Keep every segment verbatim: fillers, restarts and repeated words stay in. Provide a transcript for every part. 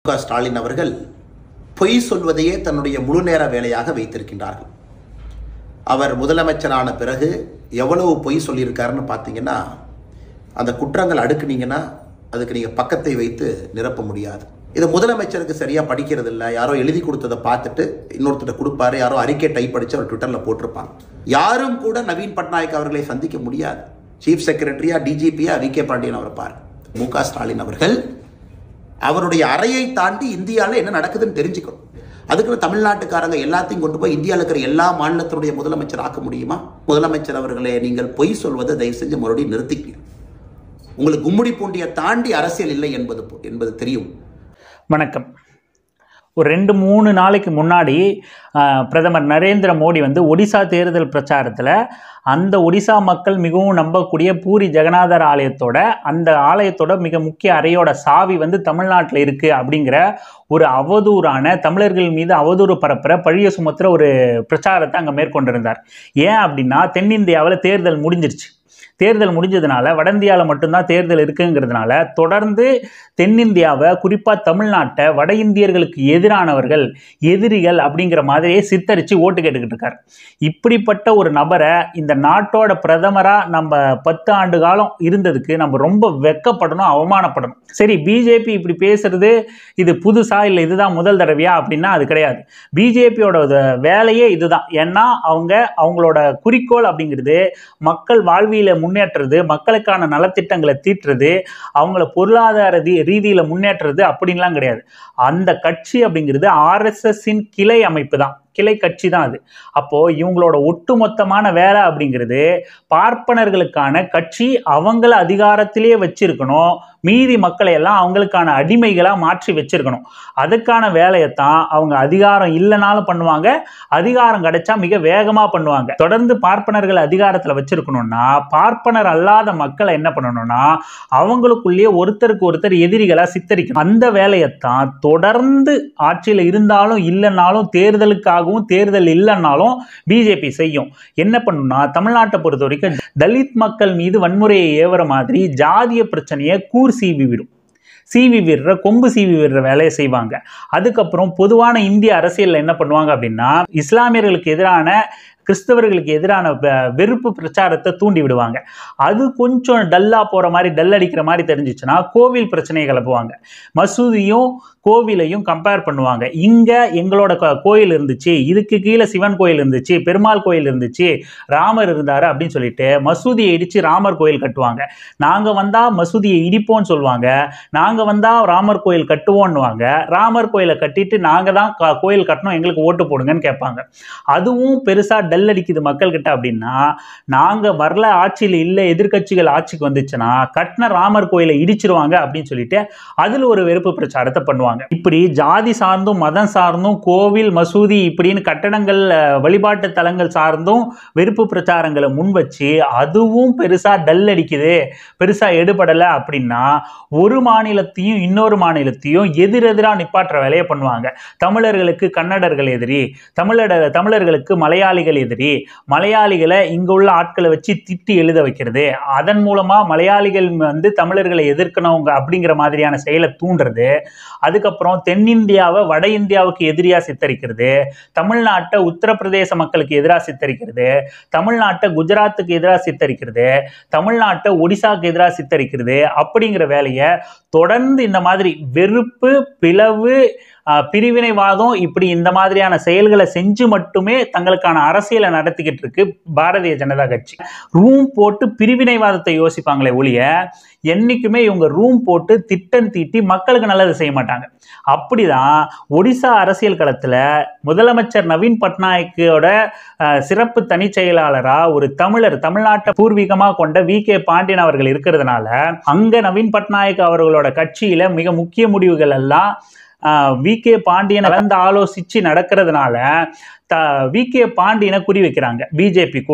மு க ஸ்டாலின் அவர்கள் பொய் சொல்வதையே தன்னுடைய முழு நேர வேலையாக வைத்திருக்கின்றார்கள். அவர் முதலமைச்சரான பிறகு எவ்வளவு பொய் சொல்லியிருக்காருன்னு பார்த்தீங்கன்னா, அந்த குற்றங்கள் அடுக்குனீங்கன்னா அதுக்கு நீங்கள் பக்கத்தை வைத்து நிரப்ப முடியாது. இது முதலமைச்சருக்கு சரியாக படிக்கிறது இல்லை, யாரோ எழுதி கொடுத்ததை பார்த்துட்டு இன்னொருத்தர் கொடுப்பாரு, யாரோ அறிக்கை டைப் அடித்து அவர் ட்விட்டரில் போட்டிருப்பாங்க. யாரும் கூட நவீன் பட்நாயக் அவர்களை சந்திக்க முடியாது. சீஃப் செக்ரட்டரியா டிஜிபியா வி கே பாண்டியன் அவர் பாரு. மு க ஸ்டாலின் அவர்கள் அவருடைய அறையை தாண்டி இந்தியாவில் என்ன நடக்குதுன்னு தெரிஞ்சுக்கணும். அதுக்கு தமிழ்நாட்டுக்காரங்க எல்லாத்தையும் கொண்டு போய் இந்தியாவில் இருக்கிற எல்லா மாநிலத்தினுடைய முதலமைச்சர் ஆக்க முடியுமா? முதலமைச்சர் அவர்களே, நீங்கள் பொய் சொல்வதை தயவு செஞ்சு மறுபடியும் நிறுத்திக்க. உங்களுக்கு கும்முடி பூண்டியை தாண்டி அரசியல் இல்லை என்பது என்பது தெரியும். வணக்கம். ஒரு ரெண்டு மூணு நாளைக்கு முன்னாடி பிரதமர் நரேந்திர மோடி வந்து ஒடிசா தேர்தல் பிரச்சாரத்தில் அந்த ஒடிசா மக்கள் மிகவும் நம்பக்கூடிய பூரி ஜெகநாதர் ஆலயத்தோட அந்த ஆலயத்தோட மிக முக்கிய அறையோட சாவி வந்து தமிழ்நாட்டில் இருக்குது அப்படிங்கிற ஒரு அவதூறான, தமிழர்கள் மீது அவதூறு பரப்புற, பழிய சுமத்துற ஒரு பிரச்சாரத்தை அங்கே மேற்கொண்டிருந்தார். ஏன் அப்படின்னா, தென்னிந்தியாவில் தேர்தல் முடிஞ்சிருச்சு. தேர்தல் முடிஞ்சதுனால வட இந்தியாவில் மட்டும்தான் தேர்தல் இருக்குங்கிறதுனால தொடர்ந்து தென்னிந்தியாவை, குறிப்பாக தமிழ்நாட்டை வட இந்தியர்களுக்கு எதிரானவர்கள், எதிரிகள் அப்படிங்கிற மாதிரியே சித்தரித்து ஓட்டு கேட்டுக்கிட்டு இருக்கார். இப்படிப்பட்ட ஒரு நபரை இந்த நாட்டோட பிரதமராக நம்ம பத்து ஆண்டு காலம் இருந்ததுக்கு நம்ம ரொம்ப வெட்கப்படணும், அவமானப்படணும். சரி, பிஜேபி இப்படி பேசுறது இது புதுசா இல்லை இதுதான் முதல் தடவையா அப்படின்னா அது கிடையாது. பிஜேபியோட வேலையே இதுதான். ஏன்னா அவங்க அவங்களோட குறிக்கோள் அப்படிங்கிறது மக்கள் வாழ்வியல முன்னேற்றுறது, மக்களுக்கான நலத்திட்டங்களை தீட்டுறது, அவங்கள பொருளாதார ரீதியில முன்னேற்றுறது அப்படின்லாம் கிடையாது. அந்த கட்சி அப்படிங்கிறது ஆர்எஸ்எஸ்ஸின் கிளை அமைப்பு தான், கிளை கட்சி தான் அது. அப்போ இவங்களோட ஒட்டுமொத்தமான வேலை அப்படிங்கிறது பார்ப்பனர்களுக்கான கட்சி, அவங்கள அதிகாரத்திலேயே வச்சிருக்கணும், மீதி மக்களை எல்லாம் அவங்களுக்கான அடிமைகளா மாற்றி வச்சிருக்கணும். அதுக்கான வேலையைத்தான் அவங்க அதிகாரம் இல்லைனாலும் பண்ணுவாங்க, அதிகாரம் கிடைச்சா மிக வேகமா பண்ணுவாங்க. தொடர்ந்து பார்ப்பனர்கள் அதிகாரத்துல வச்சிருக்கணும்னா பார்ப்பனர் அல்லாத மக்களை என்ன பண்ணணும்னா அவங்களுக்குள்ளேயே ஒருத்தருக்கு ஒருத்தர் எதிரிகளா சித்தரிக்கணும். அந்த வேலையைத்தான் தொடர்ந்து ஆட்சியில் இருந்தாலும் இல்லைன்னாலும், தேர்தலுக்காக தேர்தல் இல்லைன்னாலும் பிஜேபி செய்யும். என்ன பண்ணும்னா, தமிழ்நாட்டை பொறுத்த வரைக்கும் தலித் மக்கள் மீது வன்முறையை ஏவற மாதிரி ஜாதிய பிரச்சனையை கூர் சீவி விடும். சீவி விடுற, கொம்பு சீவி விடுற வேலையை செய்வாங்க. அதுக்கப்புறம் பொதுவான இந்திய அரசியல் என்ன பண்ணுவாங்க அப்படின்னா, இஸ்லாமியர்களுக்கு எதிரான, கிறிஸ்தவர்களுக்கு எதிரான வெறுப்பு பிரச்சாரத்தை தூண்டி விடுவாங்க. அது கொஞ்சம் டல்லா போற மாதிரி, டல் அடிக்கிற மாதிரி தெரிஞ்சிச்சுன்னா கோவில் பிரச்சனையை கிளப்புவாங்க. மசூதியும் கோவிலையும் கம்பேர் பண்ணுவாங்க. இங்க எங்களோட கோயில் இருந்துச்சு, இதுக்கு கீழே சிவன் கோயில் இருந்துச்சு, பெருமாள் கோயில் இருந்துச்சு, ராமர் இருந்தாரு அப்படின்னு சொல்லிட்டு மசூதியை இடிச்சு ராமர் கோயில் கட்டுவாங்க. நாங்க வந்தா மசூதியை இடிப்போம்னு சொல்லுவாங்க, நாங்க வந்தா ராமர் கோயில் கட்டுவோம்னுவாங்க. ராமர் கோயிலை கட்டிட்டு நாங்க தான் கோயில் கட்டணும், எங்களுக்கு ஓட்டு போடுங்கன்னு கேட்பாங்க. அதுவும் பெருசா டல் அடிக்குது மக்கள் கிட்ட அப்படின்னா, நாங்க வரல, ஆட்சியில் இல்லை, எதிர்கட்சிகள் ஆட்சிக்கு வந்துச்சுன்னா கட்டின ராமர் கோயிலை இடிச்சிருவாங்க அப்படின்னு சொல்லிட்டு அதுல ஒரு வெறுப்பு பிரச்சாரத்தை பண்ணுவாங்க. இப்படி ஜாதி சார்ந்தும் மதம் சார்ந்தும் கோவில், மசூதி இப்படின்னு கட்டடங்கள், வழிபாட்டு தலங்கள் சார்ந்தும் வெறுப்பு பிரச்சாரங்களை முன் வச்சு அதுவும் பெருசா டல் அடிக்குது, பெருசா எடுபடல அப்படின்னா ஒரு மாநிலத்தையும் இன்னொரு மாநிலத்தையும் எதிரெதிரா நிப்பாற்ற வேலையை பண்ணுவாங்க. தமிழர்களுக்கு கன்னடர்கள் எதிரி, தமிழர் தமிழர்களுக்கு மலையாளிகள் எதிரி, மலையாளிகளை இங்க உள்ள ஆட்களை வச்சு திட்டி எழுத வைக்கிறது, அதன் மூலமா மலையாளிகள் வந்து தமிழர்களை எதிர்க்கணும் அப்படிங்கிற மாதிரியான செயலை தூண்டுறது. அதுக்கப்புறம் தென்னிந்தியாவை வட இந்தியாவுக்கு எதிரியா சித்தரிக்கிறது, தமிழ்நாட்டை உத்தரப்பிரதேச மக்களுக்கு எதிராக சித்தரிக்கிறது, தமிழ்நாட்டை குஜராத்துக்கு எதிராக சித்தரிக்கிறது, தமிழ்நாட்டை ஒடிசாவுக்கு எதிராக சித்தரிக்கிறது அப்படிங்கிற வேலையை தொடர்ந்து இந்த மாதிரி வெறுப்பு, பிளவு, பிரிவினைவாதம் இப்படி இந்த மாதிரியான செயல்களை செஞ்சு மட்டுமே தங்களுக்கான அரசியலை நடத்திக்கிட்டு இருக்கு பாரதிய ஜனதா கட்சி. ரூம் போட்டு பிரிவினைவாதத்தை யோசிப்பாங்களே ஒழிய என்னைக்குமே இவங்க ரூம் போட்டு திட்டம் தீட்டி மக்களுக்கு நல்லது செய்ய மாட்டாங்க. அப்படிதான் ஒடிசா அரசியல் களத்துல முதலமைச்சர் நவீன் பட்நாயக்கோட சிறப்பு தனி செயலாளரா ஒரு தமிழர், தமிழ்நாட்டை பூர்வீகமா கொண்ட வி கே பாண்டியன் அவர்கள் இருக்கிறதுனால அங்க நவீன் பட்நாயக் அவர்களோட கட்சியில மிக முக்கிய முடிவுகள் எல்லாம் வி கே பாண்டியன் கலந்து ஆலோசிச்சு நடக்கிறதுனால வி கே பாண்டியனை குறி வைக்கிறாங்க பிஜேபி கூட்டம்.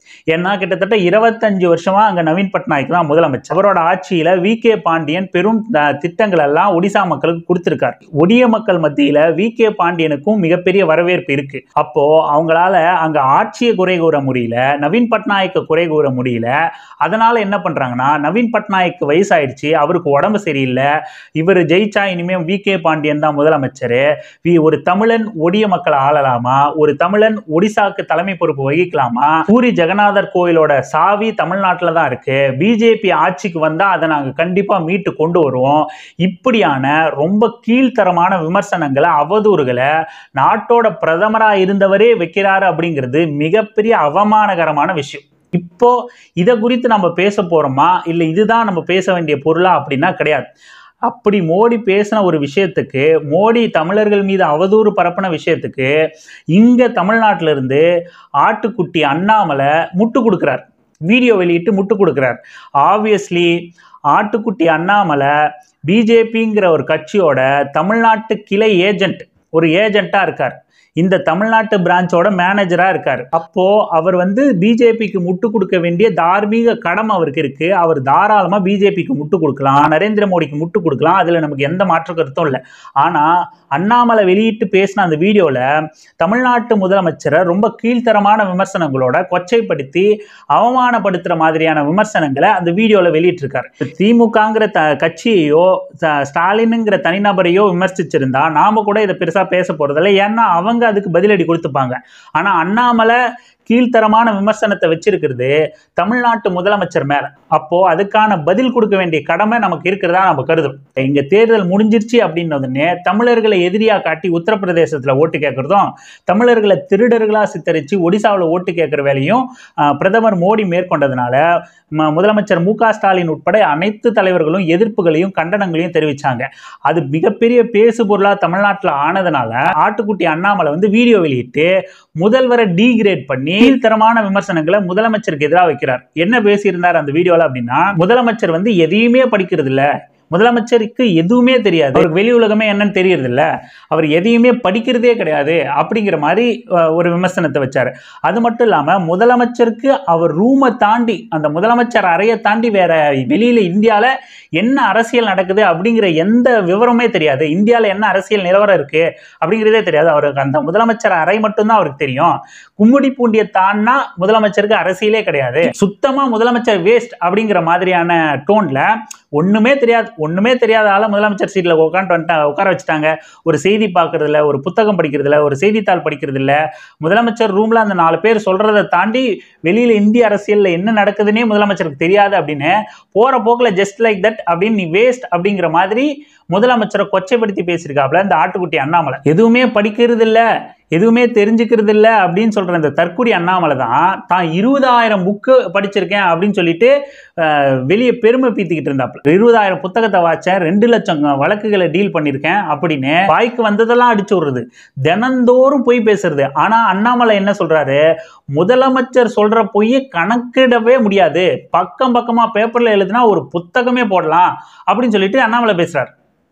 ஏன்னா கிட்டத்தட்ட இருபத்தஞ்சு வருஷமா அங்க நவீன் பட்நாயக் தான் முதலமைச்சர். அவரோட ஆட்சியில வி கே பாண்டியன் பெரும் திட்டங்கள் எல்லாம் ஒடிசா மக்களுக்கு கொடுத்திருக்காரு. ஒடிய மக்கள் மத்தியில வி கே பாண்டியனுக்கும் மிகப்பெரிய வரவேற்பு இருக்கு. அப்போ அவங்களால அங்க ஆட்சியை குறை கூற முடியல, நவீன் பட்நாயக்க குறை கூற முடியல. அதனால என்ன பண்றாங்கன்னா, நவீன் பட்நாயக் வயசாயிடுச்சு, அவருக்கு உடம்பு சரியில்லை, இவர் ஜெயிச்சா இனிமே வி கே பாண்டியன் தான் முதலமைச்சர், ஒரு தமிழன் ஒடிய மக்களை ஆளலாமா, ஒரு தமிழன் ஒடிசாக்கு தலைமை பொறுப்பு வகிக்கலாமா, பூரி ஜெகநாதர் கோயிலோட சாவி தமிழ்நாட்டில் தான் இருக்கு, பிஜேபி ஆட்சிக்கு வந்தா அதை நாங்க கண்டிப்பா மீட்டு கொண்டு வருவோம், இப்படியான ரொம்ப கீழ்த்தரமான விமர்சனங்களை, அவதூறுகளை நாட்டோட பிரதமரா இருந்தவரே வைக்கிறாரு அப்படிங்கிறது மிகப்பெரிய அவமானகரமான விஷயம். இப்போ இதை குறித்து நம்ம பேச போறோமா, இல்லை இதுதான் நம்ம பேச வேண்டிய பொருளா அப்படின்னா கிடையாது. அப்படி மோடி பேசின ஒரு விஷயத்துக்கு, மோடி தமிழர்கள் மீது அவதூறு பரப்பின விஷயத்துக்கு இங்க தமிழ்நாட்டில இருந்து ஆட்டுக்குட்டி அண்ணாமலை முட்டு கொடுக்கிறார், வீடியோ வெளியிட்டு முட்டு கொடுக்கிறார். ஆப்வியஸ்லி ஆட்டுக்குட்டி அண்ணாமலை பிஜேபிங்கிற ஒரு கட்சியோட தமிழ்நாட்டு கிளை ஏஜென்ட், ஒரு ஏஜென்ட்டா இருக்கார், இந்த தமிழ்நாட்டு பிரான்ச்சோட மேனேஜரா இருக்காரு. அப்போ அவர் வந்து பிஜேபிக்கு முட்டு கொடுக்க வேண்டிய தார்மீக கடமை அவருக்கு இருக்கு. அவர் தாராளமா பிஜேபிக்கு முட்டு கொடுக்கலாம், நரேந்திர மோடிக்கு முட்டு கொடுக்கலாம், அதுல நமக்கு எந்த மாற்று கருத்தும் இல்லை. ஆனா அண்ணாமலை வெளியிட்டு பேசின அந்த வீடியோல தமிழ்நாட்டு முதலமைச்சரை ரொம்ப கீழ்த்தரமான விமர்சனங்களோட கொச்சைப்படுத்தி அவமானப்படுத்துற மாதிரியான விமர்சனங்களை அந்த வீடியோல வெளியிட்டிருக்காரு. திமுகங்கிற த கட்சியையோ ஸ்டாலினுங்கிற தனிநபரையோ விமர்சிச்சிருந்தா நாம கூட இதை பெருசா பேச போறதில்லை, ஏன்னா அவங்க அதுக்கு பதிலடி கொடுத்துப்பாங்க. ஆனா அண்ணாமலை கீழ்த்தரமான விமர்சனத்தை வச்சிருக்கிறது தமிழ்நாட்டு முதலமைச்சர் மேல. அப்போ அதுக்கான பதில் கொடுக்க வேண்டிய கடமை நமக்கு இருக்கிறதா நம்ம கருதும். இங்க தேர்தல் முடிஞ்சிருச்சு அப்படின்னதுன்னே தமிழர்களை எதிரியா காட்டி உத்தரப்பிரதேசத்துல ஓட்டு கேட்கறதும், தமிழர்களை திருடர்களா சித்தரிச்சு ஒடிசாவில் ஓட்டு கேட்கிற வேலையும் பிரதமர் மோடி மேற்கொண்டதுனால முதலமைச்சர் மு க ஸ்டாலின் உட்பட அனைத்து தலைவர்களும் எதிர்ப்புகளையும் கண்டனங்களையும் தெரிவிச்சாங்க. அது மிகப்பெரிய பேசு பொருளா தமிழ்நாட்டில் ஆனதுனால ஆட்டுக்குட்டி அண்ணாமலை வந்து வீடியோ வெளியிட்டு முதல்வரை டீகிரேட் பண்ணி கீழ்த்தரமான விமர்சனங்களை முதலமைச்சருக்கு எதிராக வைக்கிறார். என்ன பேசியிருந்தார் அந்த வீடியோல அப்படின்னா, முதலமைச்சர் வந்து எதையுமே படிக்கிறது இல்லை, முதலமைச்சருக்கு எதுவுமே தெரியாது, அவருக்கு வெளி உலகமே என்னன்னு தெரியறது இல்லை, அவர் எதையுமே படிக்கிறதே கிடையாது அப்படிங்கிற மாதிரி ஒரு விமர்சனத்தை வச்சாரு. அது மட்டும் இல்லாம முதலமைச்சருக்கு அவர் ரூமை தாண்டி, அந்த முதலமைச்சர் அறையை தாண்டி வேற வெளியில இந்தியால என்ன அரசியல் நடக்குது அப்படிங்கிற எந்த விவரமே தெரியாது, இந்தியாவில் என்ன அரசியல் நிலவரம் இருக்கு அப்படிங்கிறதே தெரியாது. அவருக்கு அந்த முதலமைச்சர் அறை மட்டும்தான் அவருக்கு தெரியும். கும்மிடி பூண்டிய தாண்டா முதலமைச்சருக்கு அரசியலே கிடையாது, சுத்தமா முதலமைச்சர் வேஸ்ட் அப்படிங்கிற மாதிரியான டோன்ல ஒண்ணுமே தெரியாது, ஒண்ணுமே தெரியாத ஆள முதலமைச்சர் சீட்ல உட்காந்து உட்கார வச்சுட்டாங்க. ஒரு செய்தி பார்க்கறது இல்லை, ஒரு புத்தகம் படிக்கிறது இல்லை, ஒரு செய்தித்தாள் படிக்கிறது இல்லை. முதலமைச்சர் ரூம்ல அந்த நாலு பேர் சொல்றதை தாண்டி வெளியில இந்திய அரசியல்ல என்ன நடக்குதுன்னே முதலமைச்சருக்கு தெரியாது அப்படின்னு போற போக்குல ஜஸ்ட் லைக் தட் அப்படின்னு நீ வேஸ்ட் அப்படிங்கிற மாதிரி முதலமைச்சரை கொச்சைப்படுத்தி பேசியிருக்காப்ல இந்த ஆட்டுக்குட்டி அண்ணாமலை. எதுவுமே படிக்கிறது இல்லை, எதுவுமே தெரிஞ்சுக்கிறது இல்லை அப்படின்னு சொல்ற இந்த தற்குறி அண்ணாமலை தான் தான் இருபதாயிரம் புக்கு படிச்சிருக்கேன் அப்படின்னு சொல்லிட்டு வெளியே பெருமை பீத்திக்கிட்டு இருந்தாப்ல. இருபதாயிரம் புத்தகத்தை வாச்சேன், ரெண்டு லட்சம் வழக்குகளை டீல் பண்ணியிருக்கேன் அப்படின்னு வாய்க்கு வந்ததெல்லாம் அடிச்சு விடுறது, தினந்தோறும் பொய் பேசுறது. ஆனா அண்ணாமலை என்ன சொல்றாரு, முதலமைச்சர் சொல்ற பொய்யை கணக்கிடவே முடியாது, பக்கம் பக்கமா பேப்பர்ல எழுதுனா ஒரு புத்தகமே போடலாம் அப்படின்னு சொல்லிட்டு அண்ணாமலை பேசுறாரு.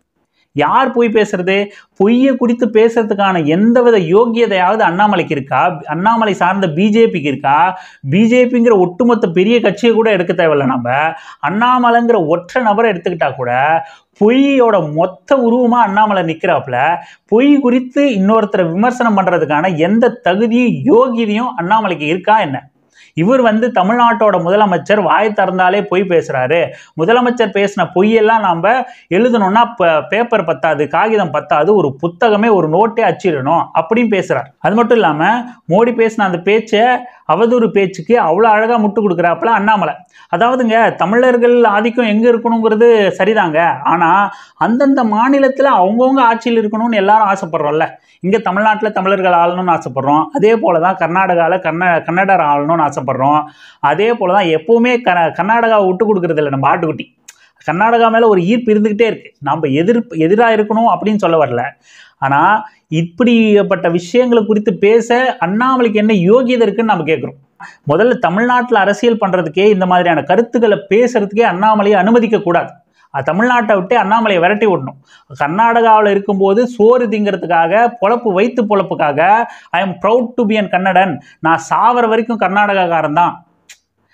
யார் பொய் பேசுறது? பொய்யை குறித்து பேசுறதுக்கான எந்தவித யோகியதையாவது அண்ணாமலைக்கு இருக்கா? அண்ணாமலை சார்ந்த பிஜேபிக்கு இருக்கா? பிஜேபிங்கிற ஒட்டுமொத்த பெரிய கட்சியை கூட எடுக்க தேவையில்லை. நம்ம அண்ணாமலைங்கிற ஒற்றை நபரை எடுத்துக்கிட்டா கூட பொய்யோட மொத்த உருவமா அண்ணாமலை நிக்கிறாப்புல. பொய் குறித்து இன்னொருத்தரை விமர்சனம் பண்றதுக்கான எந்த தகுதியும் யோகியதையும் அண்ணாமலைக்கு இருக்கா என்ன? இவர் வந்து தமிழ்நாட்டோட முதலமைச்சர், வாய் திறந்தாலே பொய் பேசுறாரு, முதலமைச்சர் பேசின பொய்யெல்லாம் நாம எழுதணும்னா பேப்பர் பத்தாது, காகிதம் பத்தாது, ஒரு புத்தகமே ஒரு நோட்டே அச்சிடணும் அப்படின்னு பேசுறாரு. அது மட்டும் இல்லாம மோடி பேசின அந்த பேச்சை, அவதூறு பேச்சுக்கு அவ்வளோ அழகா முட்டு கொடுக்குறாப்புல அண்ணாமலை. அதாவதுங்க, தமிழர்கள் ஆதிக்கம் எங்க இருக்கணுங்கிறது சரிதாங்க, ஆனா அந்தந்த மாநிலத்துல அவங்கவுங்க ஆட்சியில் இருக்கணும்னு எல்லாரும் ஆசைப்படுறோம்ல. இங்க தமிழ்நாட்டுல தமிழர்கள் ஆளணும்னு ஆசைப்படுறோம், அதே போலதான் கர்நாடகால கர்நா கன்னடர் ஆளணும்னு ஆசைப்படுறோம். அதே போலதான் எப்பவுமே க கர்நாடகாவை விட்டு கொடுக்கறது இல்லை நம்ம ஆட்டுக்குட்டி. கர்நாடகா மேல ஒரு ஈர்ப்பு இருந்துகிட்டே இருக்கு. நம்ம எதிர்ப்பு எதிராக இருக்கணும் அப்படின்னு சொல்ல வரல. ஆனா இப்படிப்பட்ட விஷயங்களை குறித்து பேச அண்ணாமலைக்கு என்ன யோகியதை இருக்குன்னு நம்ம கேட்கிறோம். முதல்ல தமிழ்நாட்டில் அரசியல் பண்றதுக்கே, இந்த மாதிரியான கருத்துக்களை பேசுறதுக்கே அண்ணாமலையை அனுமதிக்க கூடாது. தமிழ்நாட்டை விட்டு அண்ணாமலையை விரட்டி விடணும். கர்நாடகாவில் இருக்கும்போது சோறு திங்கிறதுக்காக, பொழப்பு வைத்து பொழப்புக்காக I am proud to be an கன்னடன், நான் சாவர வரைக்கும் கர்நாடகாக்காரன் தான்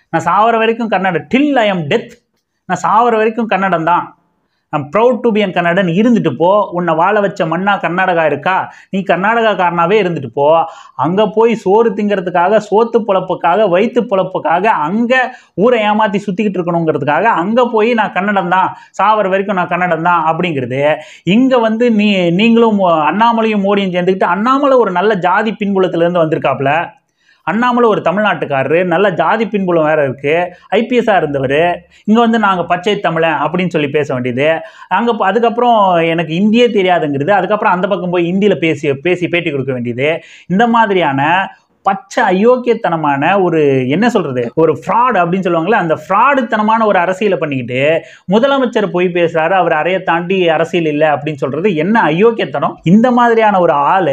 நான் சாவர வரைக்கும் கன்னடம், டில் ஐ எம் டெத், நான் சாவர வரைக்கும் கன்னடம் தான், I'm proud to be an கன்னடன் இருந்துட்டு போ. உன்னை வாழ வச்ச மண்ணா கர்நாடகா இருக்கா, நீ கர்நாடகாக்காரனாவே இருந்துட்டு போ. அங்கே போய் சோறு திங்கிறதுக்காக, சோத்து பொழப்புக்காக, வயிற்று பொழப்புக்காக அங்கே ஊரை ஏமாற்றி சுற்றிக்கிட்டு இருக்கணுங்கிறதுக்காக அங்கே போய் நான் கன்னடம் தான், சாவர வரைக்கும் நான் கன்னடம் தான் அப்படிங்கிறது. இங்கே வந்து நீ நீங்களும் அண்ணாமலையும் மோடியும் சேர்ந்துக்கிட்டு, அண்ணாமலை ஒரு நல்ல ஜாதி பின்புலத்திலேருந்து வந்திருக்காப்புல, அண்ணாமலை ஒரு தமிழ்நாட்டுக்காரரு, நல்ல ஜாதி பின்புலம் வேற இருக்கு, ஐபிஎஸ்ஸாக இருந்தவர், இங்கே வந்து நாங்கள் பச்சை தமிழன் அப்படின்னு சொல்லி பேச வேண்டியது. அங்கே அதுக்கப்புறம் எனக்கு இந்தியே தெரியாதுங்கிறது, அதுக்கப்புறம் அந்த பக்கம் போய் இந்தியில் பேசி பேசி பேட்டி கொடுக்க வேண்டியது. இந்த மாதிரியான பச்சை அயோக்கியத்தனமான ஒரு என்ன சொல்றது, ஒரு ஃப்ராட் அப்படின்னு சொல்லுவாங்களே, அந்த ஃப்ராடுத்தனமான ஒரு அரசியலை பண்ணிக்கிட்டு முதலமைச்சர் போய் பேசுறாரு, அவர் அறைய தாண்டி அரசியல் இல்லை அப்படின்னு சொல்றது என்ன அயோக்கியத்தனம். இந்த மாதிரியான ஒரு ஆளு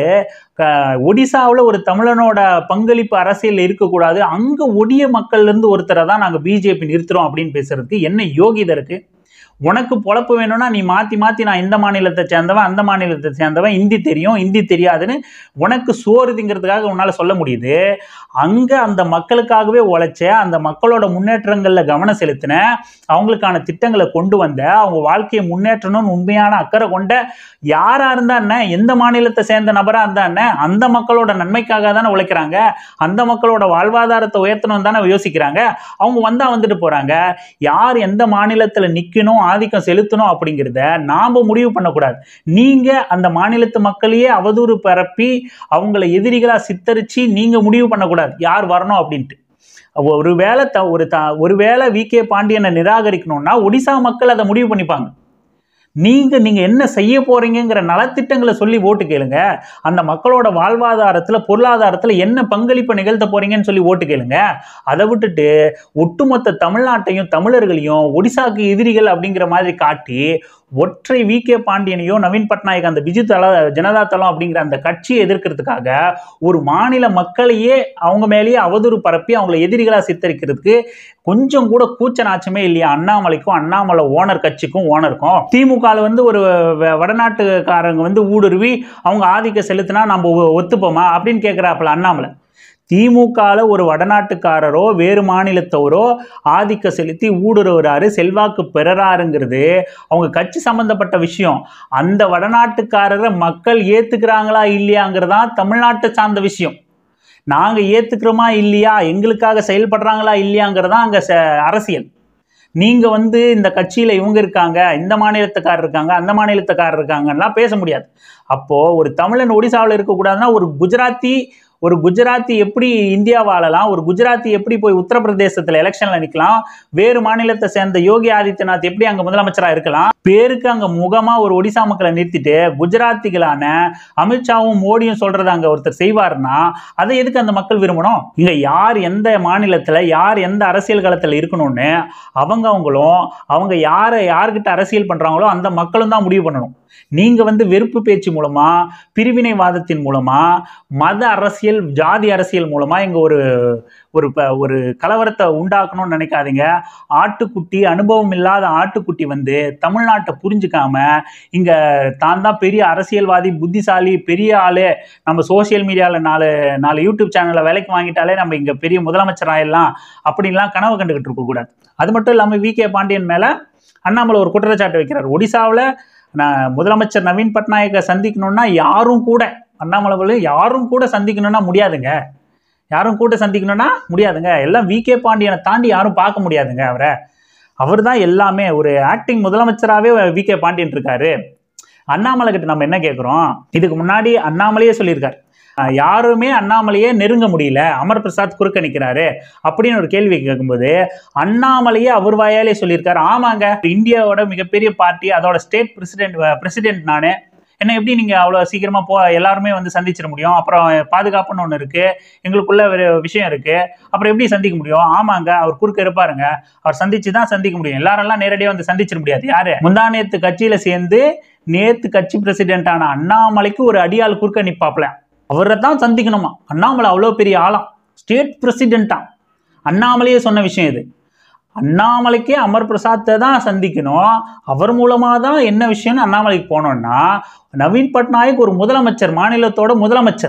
ஒடிசாவில் ஒரு தமிழனோட பங்களிப்பு அரசியல் இருக்கக்கூடாது, அங்கே ஒடிய மக்கள்ல இருந்து ஒருத்தரை தான் நாங்கள் பிஜேபி நிறுத்துறோம் அப்படின்னு பேசுறதுக்கு என்ன யோகிதை இருக்கு? உனக்கு பொழப்பு வேணும்னா நீ மாற்றி மாற்றி நான் இந்த மாநிலத்தை சேர்ந்தவன் அந்த மாநிலத்தை சேர்ந்தவன், ஹிந்தி தெரியும் ஹிந்தி தெரியாதுன்னு உனக்கு சோறு திங்கிறதுக்காக உன்னால் சொல்ல முடியுது. அங்கே அந்த மக்களுக்காகவே உழைச்ச, அந்த மக்களோட முன்னேற்றங்களில் கவனம் செலுத்தின, அவங்களுக்கான திட்டங்களை கொண்டு வந்த, அவங்க வாழ்க்கையை முன்னேற்றணும்னு உண்மையான அக்கறை கொண்ட யாராக இருந்தா என்ன, எந்த மாநிலத்தை சேர்ந்த நபராக இருந்தா என்ன, அந்த மக்களோட நன்மைக்காக தானே உழைக்கிறாங்க, அந்த மக்களோட வாழ்வாதாரத்தை உயர்த்தணும் தானே யோசிக்கிறாங்க. அவங்க வந்தால் வந்துட்டு போகிறாங்க. யார் எந்த மாநிலத்தில் நிற்கணும், ஆதிக்கம் செலுத்தணும் அப்படிங்கிறத நாம முடிவு பண்ணக்கூடாது. நீங்க அந்த மாநிலத்து மக்களையே அவதூறு பரப்பி அவங்களை எதிரிகளா சித்தரிச்சு நீங்க முடிவு பண்ணக்கூடாது யார் வரணும் அப்படின்ட்டு. ஒருவேளை ஒரு ஒருவேளை வி கே பாண்டியனை நிராகரிக்கணும்னா ஒடிசா மக்கள் அதை முடிவு பண்ணிப்பாங்க. நீங்க நீங்க என்ன செய்ய போறீங்கிற நலத்திட்டங்களை சொல்லி ஓட்டு கேளுங்க. அந்த மக்களோட வாழ்வாதாரத்துல பொருளாதாரத்துல என்ன பங்களிப்பு நிகழ்த்த போறீங்கன்னு சொல்லி ஓட்டு கேளுங்க. அதை விட்டுட்டு ஒட்டுமொத்த தமிழ்நாட்டையும் தமிழர்களையும் ஒடிசாக்கு எதிரிகள் அப்படிங்கிற மாதிரி காட்டி ஒற்றை வி கே பாண்டியனையோ நவீன் பட்நாயக் அந்த பிஜு தள ஜனதா தளம் அப்படிங்கிற அந்த கட்சியை எதிர்க்கிறதுக்காக ஒரு மாநில மக்களையே அவங்க மேலேயே அவதூறு பரப்பி அவங்களை எதிரிகளா சித்தரிக்கிறதுக்கு கொஞ்சம் கூட கூச்ச நாச்சமே இல்லையா அண்ணாமலைக்கும், அண்ணாமலை ஓனர் கட்சிக்கும் ஓனருக்கும். திமுக வந்து ஒரு வடநாட்டுக்காரங்க வந்து ஊடுருவி அவங்க ஆதிக்க செலுத்தினா நம்ம ஒத்துப்போமா அப்படின்னு கேட்கிறாப்புல அண்ணாமலை. திமுகவில் ஒரு வடநாட்டுக்காரரோ வேறு மாநிலத்தவரோ ஆதிக்க செலுத்தி ஊடுருவுறாரு, செல்வாக்கு பெறாருங்கிறது அவங்க கட்சி சம்பந்தப்பட்ட விஷயம். அந்த வடநாட்டுக்காரரை மக்கள் ஏத்துக்கிறாங்களா இல்லையாங்கிறதா தமிழ்நாட்டை சார்ந்த விஷயம். நாங்க ஏத்துக்கிறோமா இல்லையா, எங்களுக்காக செயல்படுறாங்களா இல்லையாங்கிறதா அங்க அரசியல். நீங்க வந்து இந்த கட்சியில இவங்க இருக்காங்க, இந்த மாநிலத்துக்காரர் இருக்காங்க, அந்த மாநிலத்துக்காரர் இருக்காங்கன்னா பேச முடியாது. அப்போ ஒரு தமிழன் ஒடிசாவில் இருக்கக்கூடாதுன்னா ஒரு குஜராத்தி ஒரு குஜராத்தி எப்படி இந்தியா வாழலாம், ஒரு குஜராத்தி எப்படி போய் உத்தரப்பிரதேசத்தில் எலெக்ஷன்ல நிற்கலாம், வேறு மாநிலத்தை சேர்ந்த யோகி ஆதித்யநாத் எப்படி அங்கே முதலமைச்சராக இருக்கலாம், பேருக்கு அங்கே முகமாக ஒரு ஒடிசா மக்களை நிறுத்திட்டு குஜராத்திகளான அமித்ஷாவும் மோடியும் சொல்றதை அங்கே ஒருத்தர் செய்வார்னா அதை எதுக்கு அந்த மக்கள் விரும்பணும்? இங்கே யார் எந்த மாநிலத்தில் யார் எந்த அரசியல் களத்தில் இருக்கணும்னு அவங்க அவங்களும் அவங்க யாரை யார்கிட்ட அரசியல் பண்ணுறாங்களோ அந்த மக்களும் தான் முடிவு பண்ணணும். நீங்க வந்து வெறுப்பு பேச்சு மூலமா, பிரிவினைவாதத்தின் மூலமா, மத அரசியல் ஜாதி அரசியல் மூலமா இங்க ஒரு ஒரு ஒரு கலவரத்தை உண்டாக்கணும்னு நினைக்காதீங்க. ஆட்டுக்குட்டி, அனுபவம் இல்லாத ஆட்டுக்குட்டி வந்து தமிழ்நாட்டை புரிஞ்சுக்காம இங்க தான் தான் பெரிய அரசியல்வாதி, புத்திசாலி, பெரிய ஆளு, நம்ம சோசியல் மீடியால நாலு நாலு யூடியூப் சேனல்ல வேலைக்கு வாங்கிட்டாலே நம்ம இங்க பெரிய முதலமைச்சர் ஆயிடலாம் அப்படின்லாம் கனவு கண்டுகிட்டு இருக்க கூடாது. அது மட்டும் இல்லாம வி கே பாண்டியன் மேல அண்ணாமலை ஒரு குற்றச்சாட்டு வைக்கிறார். ஒடிசாவில் நான் முதலமைச்சர் நவீன் பட்நாயக்கை சந்திக்கணும்னா யாரும் கூட அண்ணாமலை யாரும் கூட சந்திக்கணும்னா முடியாதுங்க, யாரும் கூட சந்திக்கணும்னா முடியாதுங்க, எல்லாம் வி கே பாண்டியனை தாண்டி யாரும் பார்க்க முடியாதுங்க அவரை. அவர் தான் எல்லாமே, ஒரு ஆக்டிங் முதலமைச்சராகவே வி கே பாண்டியன் இருக்காரு. அண்ணாமலை கிட்ட நம்ம என்ன கேட்குறோம்? இதுக்கு முன்னாடி அண்ணாமலையே சொல்லியிருக்காரு, யாருமே அண்ணாமலையே நெருங்க முடியல, அமர் பிரசாத் குறுக்க நிற்கிறாரு அப்படின்னு ஒரு கேள்வி கேட்கும்போது அண்ணாமலையே அவர் வாயாலே சொல்லியிருக்காரு, ஆமாங்க இந்தியாவோட மிகப்பெரிய பார்ட்டி, அதோட ஸ்டேட் பிரசிடென்ட் பிரசிடென்ட் நான், என்ன எப்படி நீங்கள் அவ்வளோ சீக்கிரமாக போ எல்லாருமே வந்து சந்திச்சிட முடியும், அப்புறம் பாதுகாப்புன்னு ஒன்று இருக்குது, எங்களுக்குள்ள ஒரு விஷயம் இருக்குது, அப்புறம் எப்படி சந்திக்க முடியும்? ஆமாங்க அவர் குறுக்க இருப்பாருங்க, அவர் சந்திச்சு தான் சந்திக்க முடியும், எல்லாரெல்லாம் நேரடியாக வந்து சந்திச்சிட முடியாது. யாரு முந்தா நேத்து கட்சியில் சேர்ந்து நேத்து கட்சி பிரசிடென்டான அண்ணாமலைக்கு ஒரு அடியாள் குறுக்க நிற்பாப்ல, அவரை தான் சந்திக்கணுமா? அண்ணாமலை அவ்வளோ பெரிய ஆளாம், ஸ்டேட் பிரசிடென்ட்டா, அண்ணாமலையே சொன்ன விஷயம் இது. அண்ணாமலைக்கே அமர் பிரசாத்தை தான் சந்திக்கணும், அவர் மூலமாக தான் என்ன விஷயம்னு அண்ணாமலைக்கு போனோம்னா, நவீன் பட்நாயக் ஒரு முதலமைச்சர், மாநிலத்தோட முதலமைச்சர்,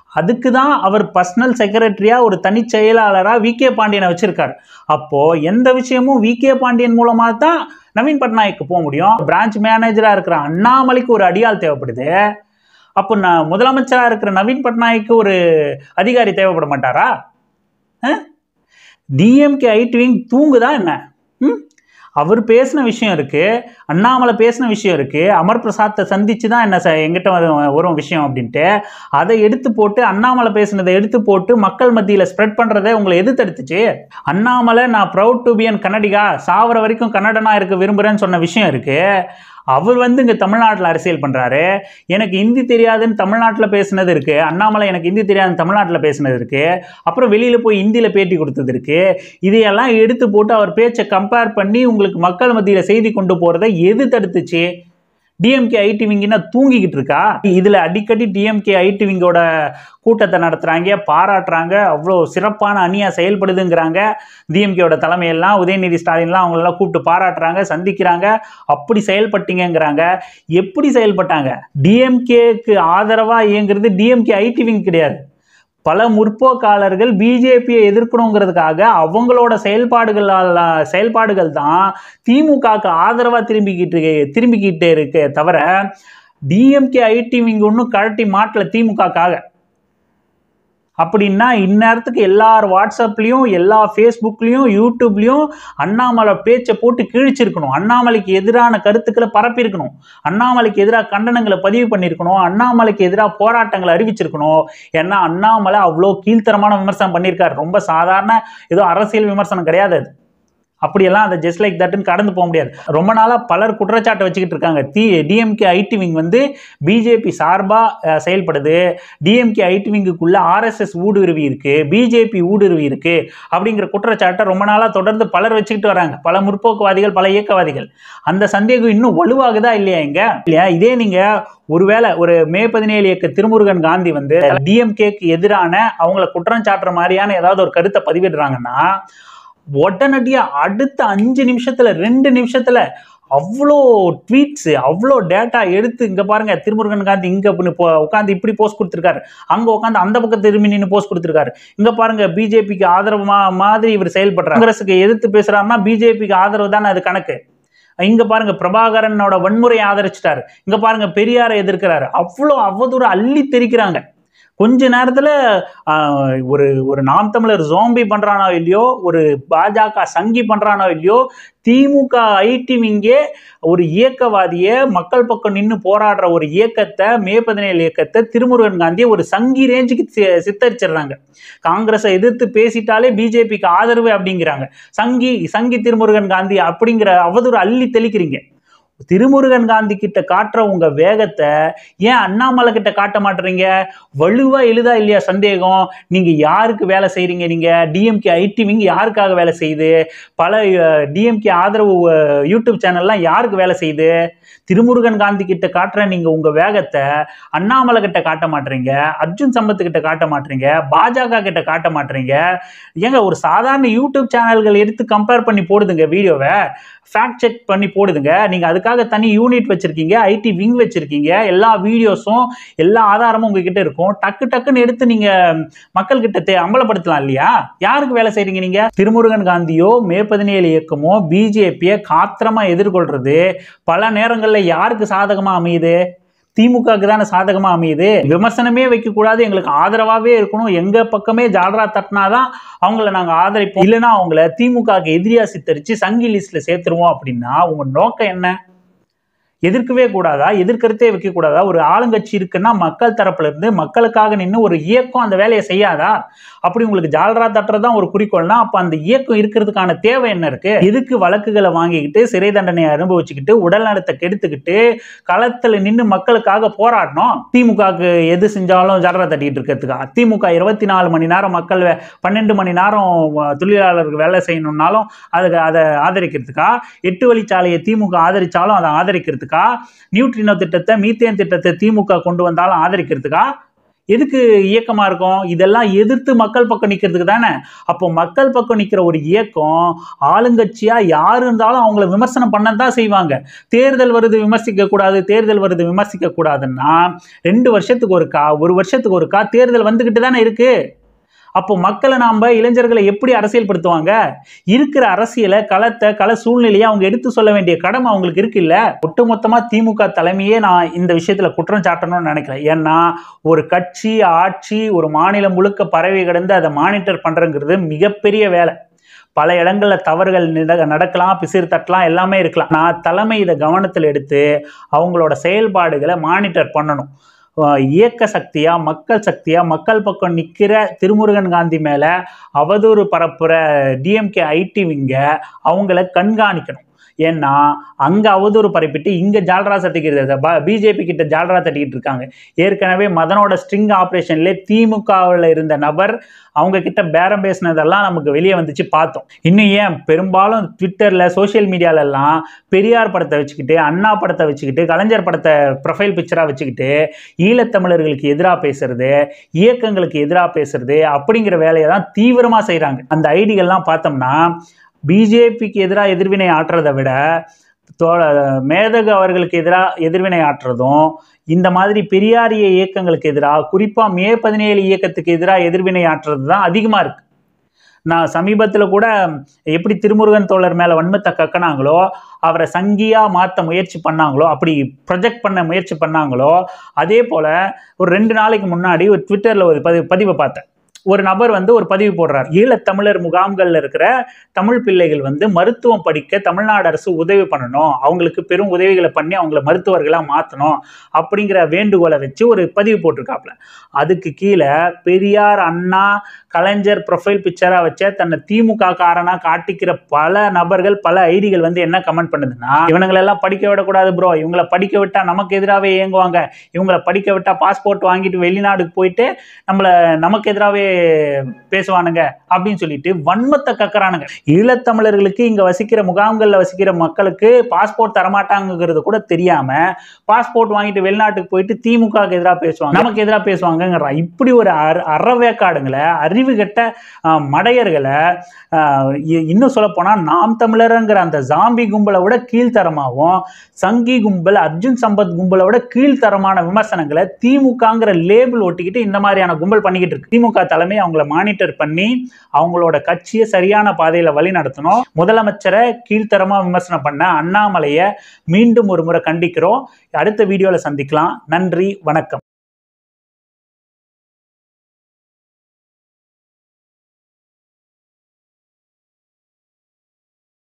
அதுக்கு தான் அவர் பர்சனல் செக்ரட்டரியா ஒரு தனி செயலாளராக வி கே பாண்டியனை வச்சிருக்காரு. அப்போ எந்த விஷயமும் வி கே பாண்டியன் மூலமா தான் நவீன் பட்நாயக்கு போக முடியும். பிரான்ச் மேனேஜரா இருக்கிற அண்ணாமலைக்கு ஒரு அடியாள் தேவைப்படுது. அப்போ நான் முதலமைச்சரா இருக்கிற நவீன் பட்நாயக்கு ஒரு அதிகாரி தேவைப்பட மாட்டாரா? டிஎம்கே ஐடி விங் தூங்குதா என்ன? ம் அவர் பேசின விஷயம் இருக்கு, அண்ணாமலை பேசின விஷயம் இருக்கு, அமர் பிரசாத்தை சந்திச்சு தான் என்ன எங்கிட்ட வரும் வரும் விஷயம் அப்படின்ட்டு அதை எடுத்து போட்டு அண்ணாமலை பேசினதை எடுத்து போட்டு மக்கள் மத்தியில் ஸ்ப்ரெட் பண்ணுறதை உங்களை எது தடுத்துச்சு? அண்ணாமலை நான் proud to be an Kannadiga, சாவர வரைக்கும் கன்னடனா இருக்க விரும்புகிறேன்னு சொன்ன விஷயம் இருக்கு. அவர் வந்து இங்கே தமிழ்நாட்டில் அரசியல் பண்ணுறாரு. எனக்கு ஹிந்தி தெரியாதுன்னு தமிழ்நாட்டில் பேசினது இருக்குது. அண்ணாமலை எனக்கு ஹிந்தி தெரியாதுன்னு தமிழ்நாட்டில் பேசினது இருக்குது. அப்புறம் வெளியில் போய் ஹிந்தியில் பேட்டி கொடுத்தது இருக்குது. இதையெல்லாம் எடுத்து போட்டு அவர் பேச்சை கம்பேர் பண்ணி உங்களுக்கு மக்கள் மத்தியில் செய்தி கொண்டு போகிறத எது தடுத்துச்சு? டிஎம்கே ஐடி விங்கினா தூங்கிக்கிட்டு இருக்கா? இதில் அடிக்கடி டிஎம்கே ஐடி விங்கோட கூட்டத்தை நடத்துகிறாங்க, பாராட்டுறாங்க, அவ்வளோ சிறப்பான அணியாக செயல்படுதுங்கிறாங்க. டிஎம்கேயோட தலைமையெல்லாம் உதயநிதி ஸ்டாலின்லாம் அவங்களெல்லாம் கூப்பிட்டு பாராட்டுறாங்க, சந்திக்கிறாங்க. அப்படி செயல்பட்டீங்கிறாங்க. எப்படி செயல்பட்டாங்க? டிஎம்கேக்கு ஆதரவாக இயங்குறது டிஎம்கே ஐடி விங் கிடையாது. பல முற்போக்காளர்கள் பிஜேபியை எதிர்க்கணுங்கிறதுக்காக அவங்களோட செயல்பாடுகளால் செயல்பாடுகள் தான் திமுகவுக்கு ஆதரவாக திரும்பிக்கிட்டு திரும்பிக்கிட்டே இருக்கே தவிர டிஎம்கே ஐடி விங் ஒன்றும் கழட்டி மாட்டல திமுகக்காக. அப்படின்னா இந்நேரத்துக்கு எல்லார் வாட்ஸ்அப்லேயும் எல்லா ஃபேஸ்புக்லேயும் யூடியூப்லேயும் அண்ணாமலை பேச்சை போட்டு கிழிச்சிருக்கணும். அண்ணாமலைக்கு எதிரான கருத்துக்களை பரப்பியிருக்கணும். அண்ணாமலைக்கு எதிராக கண்டனங்களை பதிவு பண்ணியிருக்கணும். அண்ணாமலைக்கு எதிராக போராட்டங்களை அறிவிச்சிருக்கணும். ஏன்னா அண்ணாமலை அவ்வளோ கீழ்த்தரமான விமர்சனம் பண்ணியிருக்காரு. ரொம்ப சாதாரண ஏதோ அரசியல் விமர்சனம் கிடையாது அது. அப்படியெல்லாம் அதை ஜஸ்ட் லைக் தட்டுன்னு கடந்து போக முடியாது. ரொம்ப நாளாக பலர் குற்றச்சாட்டை வச்சுக்கிட்டு இருக்காங்க. டி டிஎம்கே ஐடி விங் வந்து பிஜேபி சார்பாக செயல்படுது, டிஎம்கே ஐடி விங்குக்குள்ள ஆர்எஸ்எஸ் ஊடுருவி இருக்கு, பிஜேபி ஊடுருவி இருக்கு அப்படிங்கிற குற்றச்சாட்டை ரொம்ப நாளாக தொடர்ந்து பலர் வச்சுக்கிட்டு வராங்க. பல முற்போக்குவாதிகள், பல இயக்கவாதிகள். அந்த சந்தேகம் இன்னும் வலுவாகுதா இல்லையா? இங்க இல்லையா? இதே நீங்க ஒருவேளை ஒரு மே பதினேழு இயக்க திருமுருகன் காந்தி வந்து டிஎம்கேக்கு எதிரான அவங்களை குற்றம் சாட்டுற மாதிரியான ஏதாவது ஒரு கருத்தை பதிவிடுறாங்கன்னா உடனடியா அடுத்த அஞ்சு நிமிஷத்துல ரெண்டு நிமிஷத்துல அவ்வளோ ட்வீட்ஸ், அவ்வளோ டேட்டா எடுத்து இங்க பாருங்க திருமுருகன் காந்தி இங்க உட்காந்து இப்படி போஸ்ட் கொடுத்துருக்காரு, அங்க உட்காந்து அந்த பக்கம் திரும்பி நின்று போஸ்ட் கொடுத்துருக்காரு, இங்க பாருங்க பிஜேபிக்கு ஆதரவு மாதிரி இவர் செயல்படுறாரு, காங்கிரஸுக்கு எதிர்த்து பேசுறாருன்னா பிஜேபிக்கு ஆதரவு தானே அது கணக்கு. இங்க பாருங்க பிரபாகரனோட வன்முறையை ஆதரிச்சிட்டாரு, இங்க பாருங்க பெரியாரை எதிர்க்கிறாரு. அவ்வளோ அவதூறு அள்ளி தெரிக்கிறாங்க. கொஞ்ச நேரத்தில் ஒரு ஒரு நாம் தமிழர் ஜோம்பி பண்ணுறானோ இல்லையோ, ஒரு பாஜக சங்கி பண்ணுறானோ இல்லையோ, திமுக ஐடி விங்கே ஒரு இயக்கவாதியை மக்கள் பக்கம் நின்று போராடுற ஒரு இயக்கத்தை, மே பதினேழு இயக்கத்தை, திருமுருகன் காந்தியை ஒரு சங்கி ரேஞ்சுக்கு சித்தரிச்சிடுறாங்க. காங்கிரஸை எதிர்த்து பேசிட்டாலே பிஜேபிக்கு ஆதரவு அப்படிங்கிறாங்க. சங்கி சங்கி திருமுருகன் காந்தி அப்படிங்கிற அவதூறு அள்ளி தெளிக்கிறீங்க. திருமுருகன் காந்தி கிட்ட காட்டுற உங்க வேகத்தை ஏன் அண்ணாமலை கிட்ட காட்ட மாட்டீங்க? வலுவா எழுதா இல்லையா சந்தேகம்? நீங்க யாருக்கு வேலை செய்றீங்க? நீங்க டிஎம்கே ஐடி விங் யாருக்காக வேலை செய்யுது? பல டிஎம்கே ஆதரவு யூடியூப் சேனல்லாம் யாருக்கு வேலை செய்யுது? திருமுருகன் காந்தி கிட்ட காட்டுற நீங்க உங்க வேகத்தை அண்ணாமலை கிட்ட காட்ட மாட்டீங்க, அர்ஜுன் சம்பத் கிட்ட காட்ட மாட்டீங்க, பாஜக கிட்ட காட்ட மாட்டீங்க. ஏங்க ஒரு சாதாரண யூடியூப் சேனல்கள் எடுத்து கம்பேர் பண்ணி போடுதுங்க, வீடியோவை ஃபேக்ட் செக் பண்ணி போடுதுங்க. நீங்க அதுக்காக தனி யூனிட் வச்சிருக்கீங்க, ஐடி விங் வச்சிருக்கீங்க, எல்லா வீடியோஸும் எல்லா ஆதாரமும் உங்ககிட்ட இருக்கும். டக்கு டக்குன்னு எடுத்து நீங்க மக்கள் கிட்ட அம்பலப்படுத்தலாம் இல்லையா? யாருக்கு வேலை செய்றீங்க நீங்க? திருமுருகன் காந்தியோ மே பதினேழு இயக்கமோ பிஜேபியை காத்திரமா எதிர்கொள்றது பல நேரங்கள்ல யாருக்கு சாதகமா அமையுது? திமுகவுக்கு தானே சாதகமா அமையுது. விமர்சனமே வைக்க கூடாது, எங்களுக்கு ஆதரவாவே இருக்கணும், எங்க பக்கமே ஜால்ரா தட்டினாதான் அவங்கள நாங்க ஆதரிப்போம், இல்லைன்னா அவங்கள திமுகவுக்கு எதிரியா சித்தரிச்சு சங்கி லிஸ்ட்ல சேர்த்துருவோம் அப்படின்னா உங்க நோக்கம் என்ன? எதிர்க்கவே கூடாதா? எதிர்கருத்தே வைக்க கூடாதா? ஒரு ஆளுங்கட்சி இருக்குன்னா மக்கள் தரப்புல இருந்து மக்களுக்காக நின்று ஒரு இயக்கம் அந்த வேலையை செய்யாதா? அப்படி உங்களுக்கு ஜால்ரா தட்டுறதுதான் ஒரு குறிக்கோள்னா அப்ப அந்த இயக்கம் இருக்கிறதுக்கான தேவை என்ன இருக்கு? எதுக்கு வழக்குகளை வாங்கிக்கிட்டு சிறை தண்டனையை அனுபவிச்சுக்கிட்டு உடல் நலத்தை கெடுத்துக்கிட்டு களத்துல நின்று மக்களுக்காக போராடணும்? திமுகவுக்கு எது செஞ்சாலும் ஜால்ரா தட்டிக்கிட்டு இருக்கிறதுக்கா? திமுக இருபத்தி நாலு மணி நேரம் மக்கள் பன்னெண்டு மணி நேரம் தொழிலாளருக்கு வேலை செய்யணும்னாலும் அதுக்கு அதை ஆதரிக்கிறதுக்கா? எட்டு வழிச்சாலையை திமுக ஆதரிச்சாலும் அதை ஆதரிக்கிறதுக்கா? நியூட்ரினோ திட்டத்தை, மீத்தேன் திட்டத்தை திமுக கொண்டு வந்தாலும் ஆதரிக்கிறதுக்கா? எதுக்கு இயக்கமா இருக்கும்? இதெல்லாம் எதிர்த்து மக்கள் பக்கம் நிக்கிறதுக்கு தானே. அப்போ மக்கள் பக்கம் நிக்கிற ஒரு இயக்கம் ஆளுங்கட்சியா யாரு இருந்தாலும் அவங்கள விமர்சனம் பண்ணதான் செய்வாங்க. தேர்தல் வருது விமர்சிக்க கூடாது, தேர்தல் வருது விமர்சிக்க கூடாதுன்னா ரெண்டு வருஷத்துக்கு ஒருக்கா ஒரு வருஷத்துக்கு ஒருக்கா தேர்தல் வந்துகிட்டு தானே இருக்கு. அப்போ மக்களை நாம இளைஞர்களை எப்படி அரசியல்படுத்துவாங்க? இருக்கிற அரசியலை களத்தை கள சூழ்நிலையை அவங்க எடுத்து சொல்ல வேண்டிய கடமை அவங்களுக்கு இருக்கு இல்ல. ஒட்டுமொத்தமா திமுக தலைமையே நான் இந்த விஷயத்துல குற்றம் சாட்டணும்னு நினைக்கிறேன். ஏன்னா ஒரு கட்சி ஆட்சி ஒரு மாநிலம் முழுக்க பரவி கிடந்து அதை மானிட்டர் பண்றங்கிறது மிகப்பெரிய வேலை. பல இடங்கள்ல தவறுகள் நடக்கலாம், பிசிறு தட்டலாம், எல்லாமே இருக்கலாம். நான் தலைமை இதை கவனத்தில் எடுத்து அவங்களோட செயல்பாடுகளை மானிட்டர் பண்ணணும். இயக்க சக்தியா மக்கள் சக்தியா மக்கள் பக்கம் நிக்கிற திருமுருகன் காந்தி மேல அவதூறு பரப்புற டிஎம்கே ஐடி விங்க அவங்கள கண்காணிக்கணும். ஏன்னா அங்க அவதூறு பரப்பிட்டு இங்க ஜால்ரா தட்டிக்கிறது, பிஜேபி கிட்ட ஜால்ரா தட்டிக்கிட்டு இருக்காங்க. ஏற்கனவே மதனோட ஸ்ட்ரிங் ஆபரேஷன்ல திமுகவில் இருந்த நபர் அவங்க கிட்ட பேரம் பேசினதெல்லாம் நமக்கு வெளியே வந்துச்சு பார்த்தோம். இன்னும் ஏன் பெரும்பாலும் ட்விட்டர்ல சோசியல் மீடியால எல்லாம் பெரியார் படத்தை வச்சுக்கிட்டு, அண்ணா படத்தை வச்சுக்கிட்டு, கலைஞர் படத்தை ப்ரொஃபைல் பிக்சரா வச்சுக்கிட்டு ஈழத்தமிழர்களுக்கு எதிராக பேசுறது, இயக்கங்களுக்கு எதிராக பேசுறது அப்படிங்கிற வேலையை தான் தீவிரமா செய்யறாங்க. அந்த ஐடிகள்லாம் பார்த்தோம்னா பிஜேபிக்கு எதிராக எதிர்வினை ஆற்றுறதை விட மேதகு அவர்களுக்கு எதிராக எதிர்வினை ஆற்றுறதும், இந்த மாதிரி பெரியாரிய இயக்கங்களுக்கு எதிராக குறிப்பா மே பதினேழு இயக்கத்துக்கு எதிராக எதிர்வினை ஆற்றுறது தான் அதிகமா இருக்கு. நான் சமீபத்தில் கூட எப்படி திருமுருகன் தோழர் மேல வன்மத்தை கக்கினாங்களோ, அவரை சங்கியா மாற்ற முயற்சி பண்ணாங்களோ, அப்படி ப்ரொஜெக்ட் பண்ண முயற்சி பண்ணாங்களோ, அதே போல ஒரு ரெண்டு நாளைக்கு முன்னாடி ஒரு ட்விட்டர்ல ஒரு பதிவு பதிவை பார்த்தேன். ஒரு நபர் வந்து ஒரு பதிவு போடுறார். ஈழத்தமிழர் முகாம்கள்ல இருக்கிற தமிழ் பிள்ளைகள் வந்து மருத்துவம் படிக்க தமிழ்நாடு அரசு உதவி பண்ணணும், அவங்களுக்கு பெரும் உதவிகளை பண்ணி அவங்கள மருத்துவர்களா மாற்றணும் அப்படிங்கிற வேண்டுகோளை வச்சு ஒரு பதிவு போட்டிருக்காப்ல. அதுக்கு கீழே பெரியார், அண்ணா, கலைஞர் ப்ரொஃபைல் பிக்சரா வச்ச தன்னை திமுக காரனா காட்டிக்கிற பல நபர்கள், பல ஐடிகள் வந்து என்ன கமெண்ட் பண்ணுதுன்னா, இவங்களெல்லாம் படிக்க விடக்கூடாது ப்ரோ, இவங்களை படிக்க விட்டா நமக்கு எதிராகவே இயங்குவாங்க, இவங்களை படிக்க விட்டா பாஸ்போர்ட் வாங்கிட்டு வெளிநாடுக்கு போயிட்டு நம்மள நமக்கு எதிராகவே பேசுவானுங்க அப்படின்னு சொல்லிட்டு வன்மத்தை கக்கறானுங்க. ஈழத்தமிழர்களுக்கு இங்க வசிக்கிற முகாம்கள்ல வசிக்கிற மக்களுக்கு பாஸ்போர்ட் தரமாட்டாங்கிறது கூட தெரியாம பாஸ்போர்ட் வாங்கிட்டு வெளிநாட்டுக்கு போயிட்டு திமுக எதிராக பேசுவாங்க, நமக்கு எதிராக பேசுவாங்க. இப்படி ஒரு அறவேக்காடுங்களை, அறிவு கெட்ட மடையர்களை, இன்னும் சொல்ல போனா நாம் தமிழர்ங்கிற அந்த ஜாம்பி கும்பலை விட கீழ்த்தரமாகவும், சங்கி கும்பல், அர்ஜுன் சம்பத் கும்பலை விட கீழ்த்தரமான விமர்சனங்களை திமுகங்கிற லேபிள் ஒட்டிக்கிட்டு இந்த மாதிரியான கும்பல் பண்ணிக்கிட்டு இருக்கு. திமுக தலைமை அவங்கள மானிட்டர் பண்ணி அவங்களோட கட்சியை சரியான பாதையில வழி நடத்தணும். முதலமைச்சரை கீழ்த்தரமா விமர்சனம் பண்ண அண்ணாமலையை மீண்டும் ஒரு முறை கண்டிக்கிறோம். அடுத்த வீடியோல சந்திக்கலாம். நன்றி, வணக்கம்.